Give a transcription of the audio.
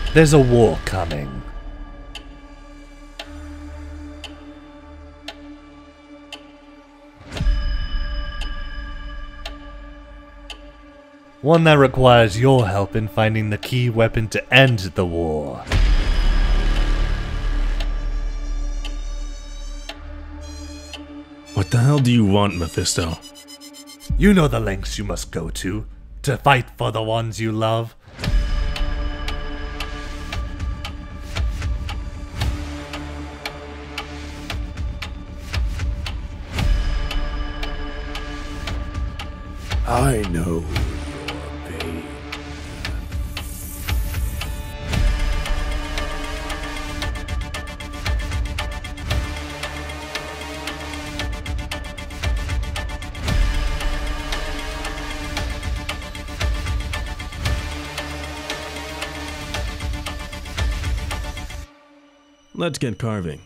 There's a war coming. One that requires your help in finding the key weapon to end the war. What the hell do you want, Mephisto? You know the lengths you must go to fight for the ones you love. I know your pain. Let's get carving.